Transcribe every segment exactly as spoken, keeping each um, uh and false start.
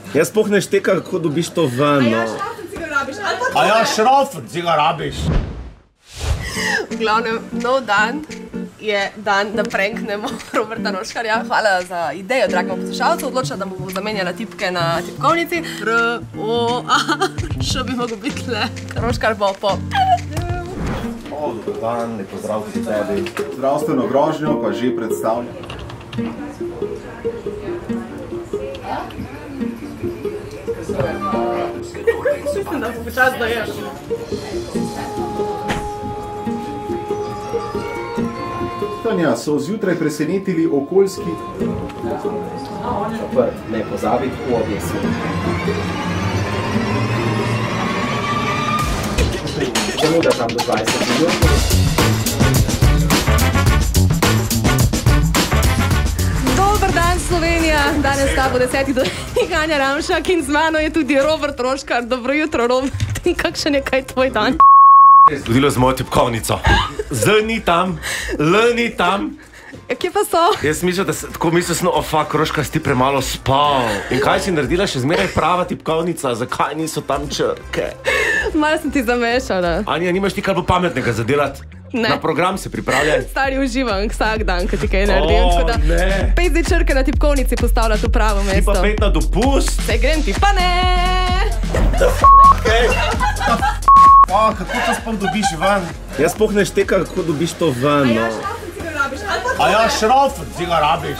Jaz sploh ne štekam, kako dobiš to ven, no. A ja, šrafen si ga rabiš. V glavnem, nov dan je dan, da pranknemo Roberta Roškarja. Hvala za idejo, dragemu poslušalcu. Odločila, da mu bo zamenjala tipke na tipkovnici. R, O, A, še bi mogel biti le. Roškar bo po... O, dober dan, ne pozdrav vsi tebi. Zdravstveno grožnjo pa že predstavlja. Mislim, da bo počas dojel. Tanja, so zjutraj presenetili okoljski... Šofer, ne pozabiti v objesi. Zamuda tam do dvajset minut. Dober dan, Slovenija! Danes sta bo deseti do Ganja Ramšak in z mano je tudi Robert Roškar. Dobro jutro, Robert. Kakšen je kaj tvoj dan? Zgodilo z mojo tipkovnico. Z ni tam, L ni tam. Kje pa so? Jaz mislim, da tako mislil sem, o fuck, Roškar, si ti premalo spal. In kaj si naredila? Še zmeraj prava tipkovnica. Zakaj niso tam črke? Malo sem ti zamešala. Anja, nimaš ti kaj bo pametnega za delati? Ne. Na program se pripravljaj. Stari, uživam vsak dan, ko ti kaj naredim. O, tako da ne. Pej zdaj črke na tipkovnici postavljati v pravo Ti mesto. pa pet na dopust. Saj grem ti, pa ne! Pa, kako to sploh dobiš ven? Jaz sploh ne štekam, kako dobiš to ven, no. A ja, šrafen si ga rabiš.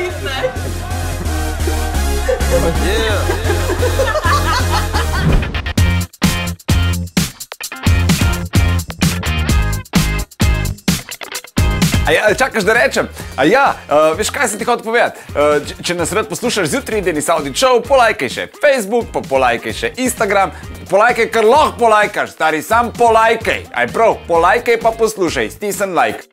A ja, čakaš, da rečem? A ja, uh, veš, kaj sem ti hotel povedati? Uh, če, če nas rad poslušaš zjutraj, Denis Audić Show, polajkaj še Facebook, pa polajkaj še Instagram, polajkaj, kar lahko polajkaš, stari, sam polajkaj. Aj prav, polajkaj pa poslušaj, stisni like.